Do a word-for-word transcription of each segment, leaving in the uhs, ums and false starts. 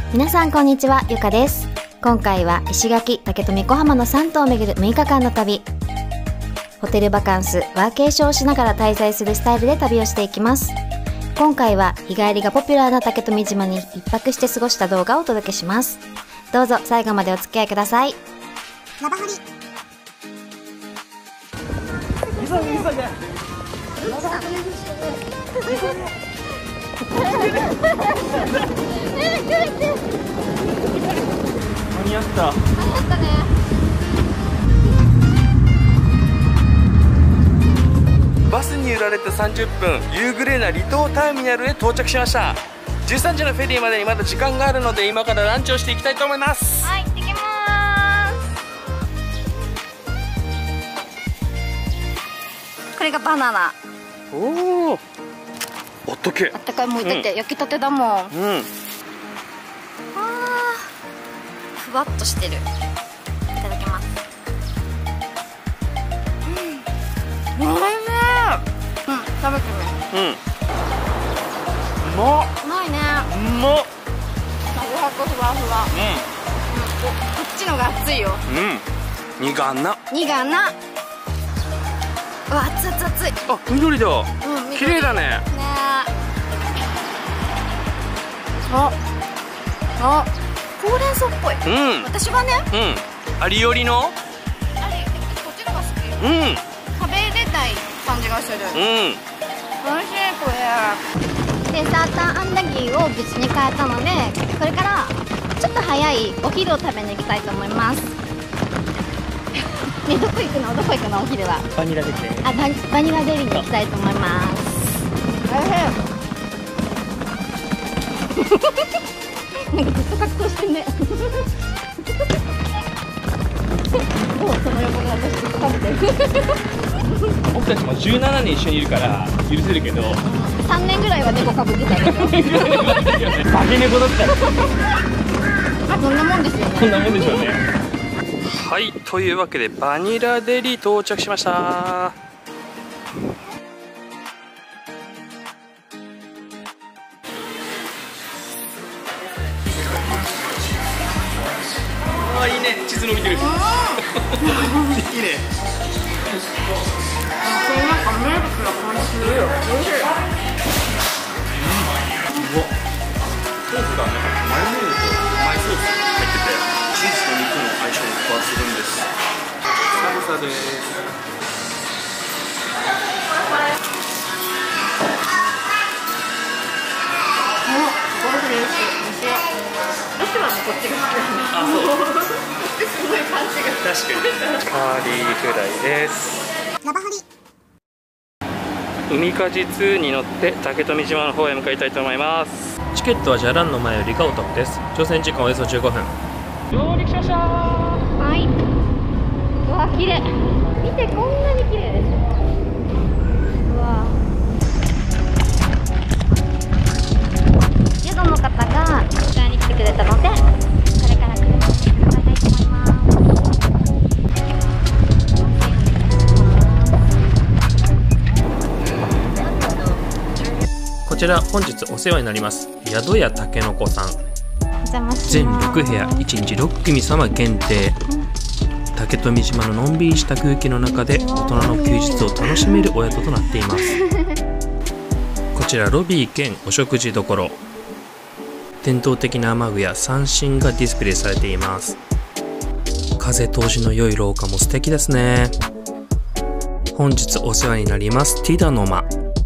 皆さんこんにちは、ゆかです。今回は石垣、竹富小浜のさん島を巡るむいかかんの旅。ホテルバカンス、ワーケーションをしながら滞在するスタイルで旅をしていきます。今回は日帰りがポピュラーな竹富島に一泊して過ごした動画をお届けします。どうぞ最後までお付き合いください。 ラバホリ間に合った。バスに揺られてさんじゅっぷん、夕暮れな離島ターミナルへ到着しました。じゅうさんじのフェリーまでにまだ時間があるので、今からランチをしていきたいと思います。 はい、行ってきまーす。これがバナナ。 おお、おっとけ。 あったかい。もうだって焼きたてだもん。うん、あー、ふわっとしてる。いただきます。うん、おいしい。うん、食べてみ。うん、うまっ。うまいね。 うまっ。 サクサクふわふわ。うん、うん、こっちのが熱いよ。 うん、苦がんな。 苦がんな。うわ、熱い熱い熱い。 あ、緑だ。うん、綺麗だね。ねえ。 あ、あ、ほうれん草っぽい。うん、私はね。 うん、ありよりの。 あれ、こっちのが好き。 うん。 食べれない感じがする。うん。美味しいこれ。で、サーターアンダギーを別に変えたので、これからちょっと早いお昼を食べに行きたいと思います。ね、どこ行くの？どこ行くの？お昼は。 バニラデリ。 あ、バニ、バニラデリに行きたいと思います。おいしい。なんかずっと格闘してんね。もうその横で私ずっと食べてる。 僕たちもじゅうななねん一緒にいるから許せるけど、 さんねんぐらいは猫かぶってたでしょ。 化け猫だったら。 あ、こんなもんですよね。 こんなもんでしょうね。はい、というわけでバニラデリ到着しました。あ、いいね、地図伸びてる。いいね。 これなんか名物な感じするよ。おいしい。うわ、 ソースがね、マヨネーズとマイソース入ってて、チーズと肉の相性が抜群です。サルサです。 私はね、こっちが好きなんです。あ、そう。すごい感じが。 確かに。カーリーフライです。 ラバホリ海かじツーに乗って竹富島の方へ向かいたいと思います。 チケットはじゃらんの前よりがお得です。乗船時間およそじゅうごふん。 上陸しましたー。 はい。うわ、綺麗。見て、こんなに綺麗です。うわ。宿の方が迎えに来てくれたので、これから車に向かいたいと思います。 こちら本日お世話になります宿屋たけのこさん。 お邪魔します。 全ろくへやいちにちろっくみ様限定。竹富島ののんびりした空気の中で大人の休日を楽しめるお宿となっています。こちらロビー兼お食事処。伝統的な雨具や三線がディスプレイされています。風通しの良い廊下も素敵ですね。本日お世話になりますティダの間。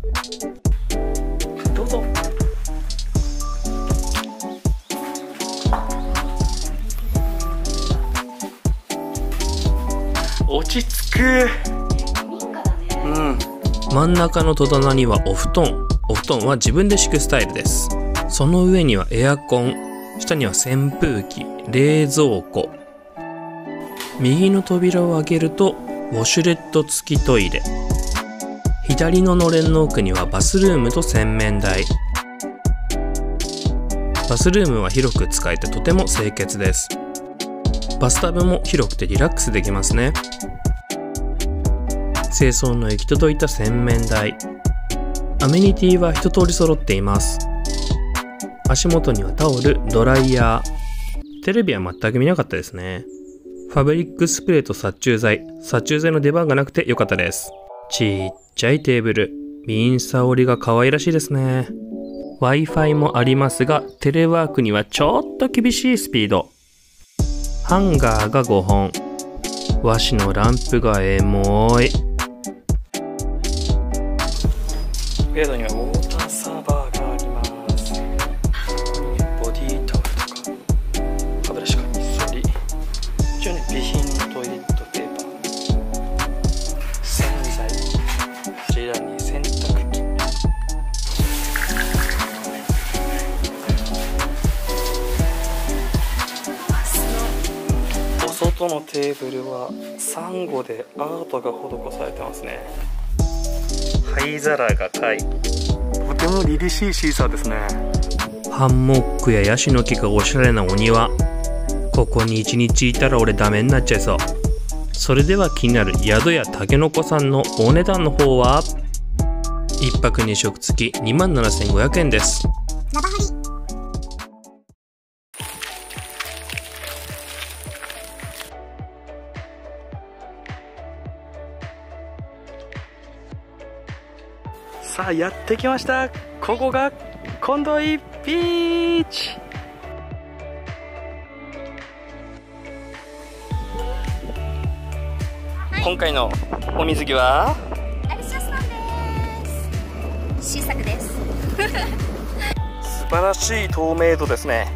どうぞ。落ち着く。うん。 真ん中の戸棚にはお布団。お布団は自分で敷くスタイルです。その上にはエアコン、下には扇風機、冷蔵庫。右の扉を開けるとウォシュレット付きトイレ。左ののれんの奥にはバスルームと洗面台。バスルームは広く使えてとても清潔です。バスタブも広くてリラックスできますね。清掃の行き届いた洗面台。アメニティは一通り揃っています。 足元にはタオル、ドライヤー。テレビは全く見なかったですね。ファブリックスプレーと殺虫剤。殺虫剤の出番がなくてよかったです。ちっちゃいテーブル。ミンサ折りが可愛らしいですね。Wi-Fi もありますが、テレワークにはちょっと厳しいスピード。ハンガーがごほん。和紙のランプがエモい。ベッドにはウォーターサーバーがあります。ボディータオルとか歯ブラシかみそり、一応ね備品のトイレットペーパー、洗剤、こちらに洗濯機、お外のテーブルはサンゴでアートが施されてますね。灰皿が貝。とても凛々しいシーサーですね。ハンモックやヤシの木がおしゃれなお庭。ここに一日いたら俺ダメになっちゃいそう。それでは気になる宿やたけのこさんのお値段の方はいっぱくにしょく付き にまんななせんごひゃくえんです。 ナバハリ。 さあやってきました。ここがコンドイビーチ。今回のお水着はアルシャスなんです。新作です。 素晴らしい透明度ですね。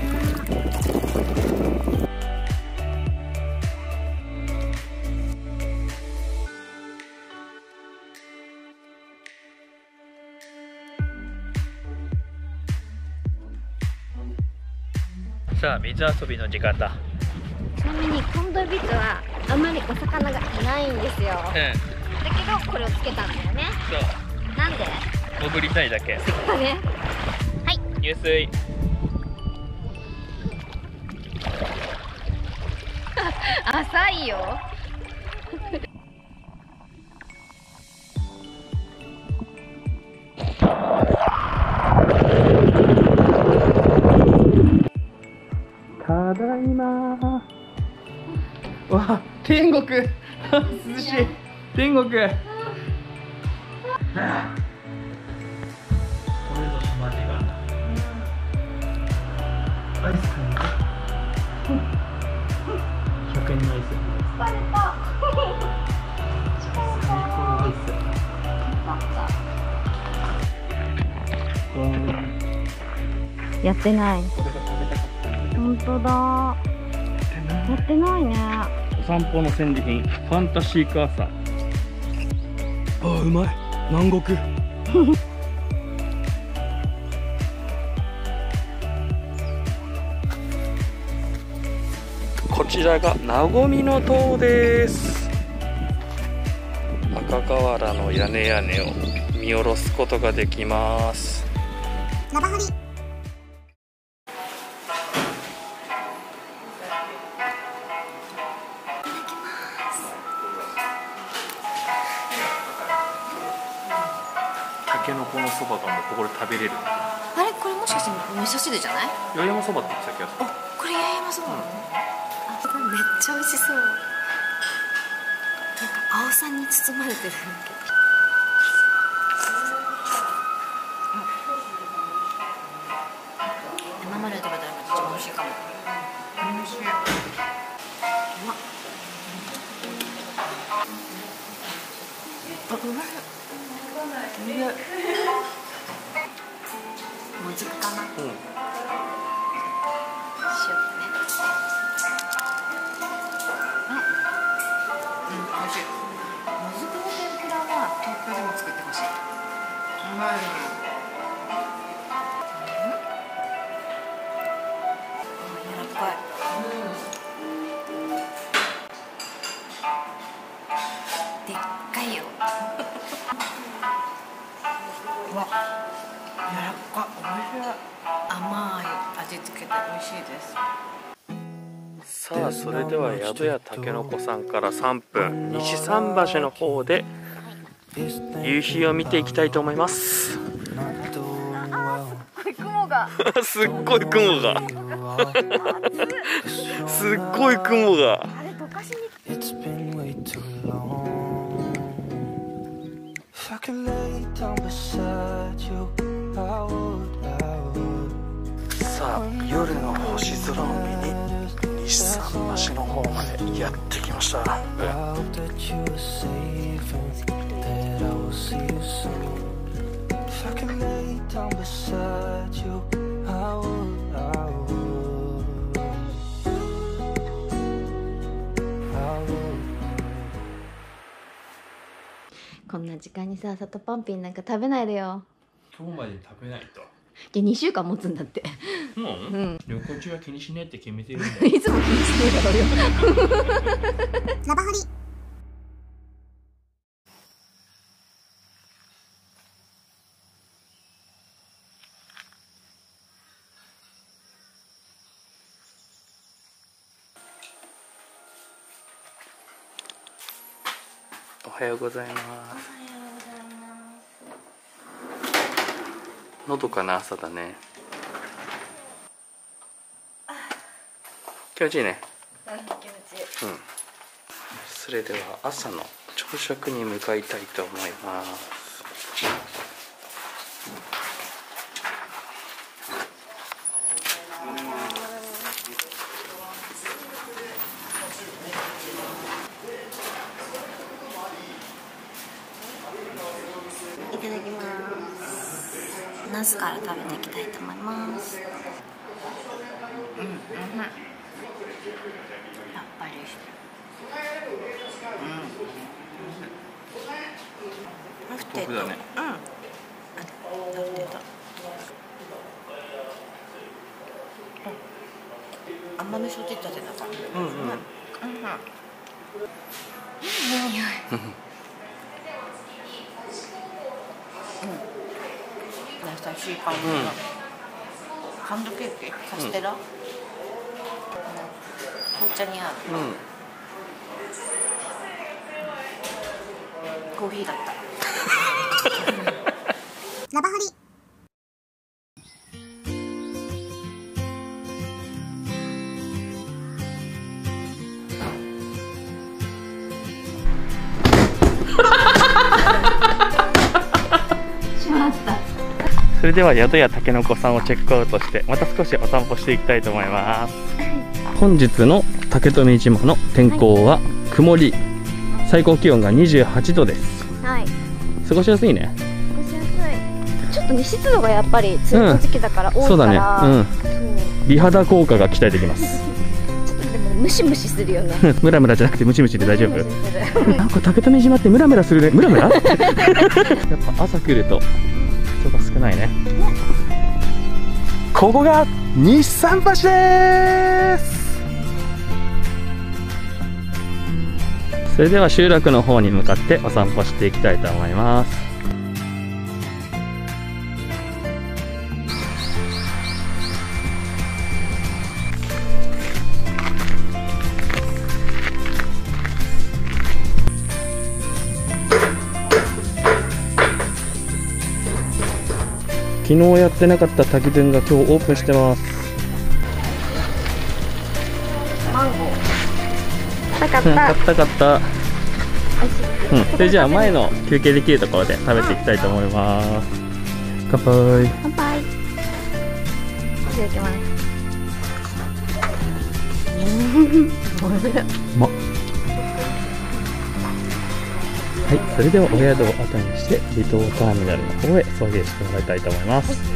さあ水遊びの時間だ。 ちなみにコンドイビーチはあまりお魚がいないんですよ、うん、だけどこれをつけたんだよね。そうなんで潜りたいだけ。 そうね。はい、 入水。 浅いよ。 ただいまー。わ、天国。涼しい。天国。これぞ島地が。アイス買いに行こう。ひゃくえんのアイス。 疲れた。 最高のアイス。 やってない。本当だ。やってないね。 お散歩の戦利品、ファンタシークアーサー。あ、うまい。南国。こちらがなごみの塔です。赤瓦の屋根屋根を見下ろすことができます。 ナバハリ。 たけのこのそばがもうここで食べれる。 あれ、これもしかして味噌汁じゃない？ 八重山そばって言ってた気がする。 あ、これ八重山そばなの？あ、これめっちゃ美味しそう。なんか青さんに包まれてる。今まで食べたらめっちゃ美味しいかも。美味しい。うまっ。あ、うまい。うまい。もずくかな。うん。塩ね。あ、うん、美味しい。もずくの天ぷらは東京でも作ってほしい。うまい。柔らかい。でっかいよ。うわ、柔らかい。おいしい。甘い味付けで美味しいです。 さあ、それでは宿屋たけのこさんからさんぷん、西桟橋の方で夕日を見ていきたいと思います。 あ、これ雲雲がすっごい雲がすっごい雲があれ溶かしにさあ夜の星空を見に日産橋の方までやってきました。 こんな時間にさ、サトパンピンなんか食べないでよ。 今日まで食べないと。 いや、にしゅうかん持つんだって。 うん、 うん、 旅行中は気にしねえって決めてるんだよ。 いつも気にしてるだろうよ。ラバハリ。 おはようございます。のどかな朝だね。気持ちいいね。 気持ちいい。 うん。それでは朝の朝食に向かいたいと思います。 いただきます。ナスから食べていきたいと思います。うん、うん、やっぱりしてる。うん。ラフテーと、うん。あ、ラフテーと。甘味噌出たてだから。うんうん。うんうん。いい匂い。優しい感じの、うん、ハンドケーキ、カステラ、うん、紅茶に合う、うん、コーヒーだったラバハリ。しまった。 それでは宿屋たけのこさんをチェックアウトしてまた少しお散歩していきたいと思います。本日の竹富島の天候は曇り、最高気温がにじゅうはちどです。 はい、 過ごしやすいね。 過ごしやすい。ちょっとね、湿度がやっぱり梅雨の時期だから多いから、うん、そうだね、うん、 美肌効果が期待できます。 ちょっとでもムシムシするよね。 ムラムラじゃなくてムチムチで大丈夫？なんか竹富島ってムラムラするね。ムラムラ？やっぱ朝来ると人が少ないね。ここが日産橋です。それでは集落の方に向かってお散歩していきたいと思います。昨日やってなかった滝殿が今日オープンしてます。 マンゴー買った買った買った買った。うん、それじゃあ前の休憩できるところで食べていきたいと思います。乾杯。 乾杯。いただきます。 うまっ。はい、それではお宿を後にして離島ターミナルの方へ送迎してもらいたいと思います。はい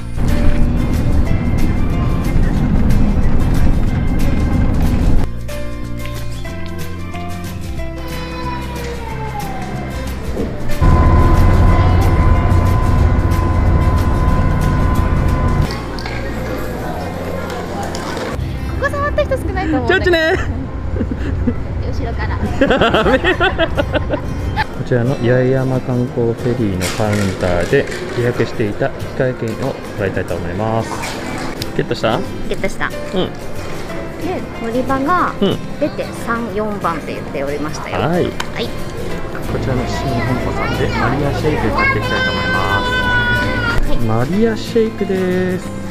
ここ触った人少ないと思う。 ちょっとね。 後ろから。 こちらの八重山観光フェリーのカウンターで予約していた機械券をもらいたいと思います。ゲットした？ ゲットした。うん。で、乗り場が出てさん、よんばんって言っておりましたよ。はい。はい。 こちらの新本舗さんでマリアシェイク買っていきたいと思います。はい。マリアシェイクです。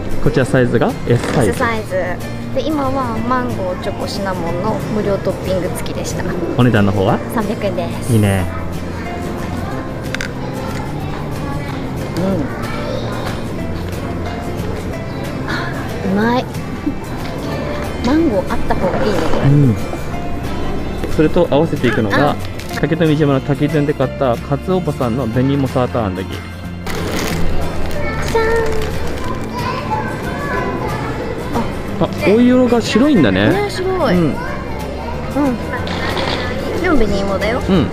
こちらサイズが エス サイズ。 S サイズで、今はマンゴー、チョコ、シナモンの無料トッピング付きでした。 お値段の方はさんびゃくえんです。 いいね。 うん、うまい。マンゴーあった方がいいね、これ。 うん、それと合わせていくのが竹富島の滝店で買ったカツオバさんの紅芋サーターアンダギー。 じゃあ、お色が白いんだーん。 ね。 ね、白い。 ううん。うん。でも紅芋だよ。 ん、うん、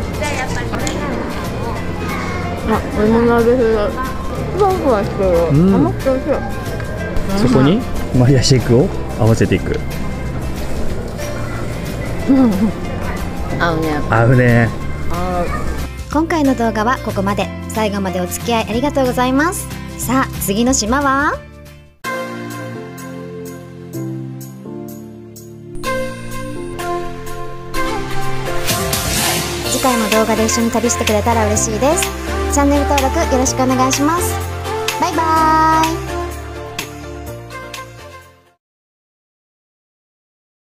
あ、お芋の味する。ふわふわしてる。 うん、 甘くて美味しい。 そこにマリアシェイクを合わせていく。 合うね。 合うね。 今回の動画はここまで。最後までお付き合いありがとうございます。さあ、次の島は次回も動画で一緒に旅してくれたら嬉しいです。チャンネル登録よろしくお願いします。バイバーイ。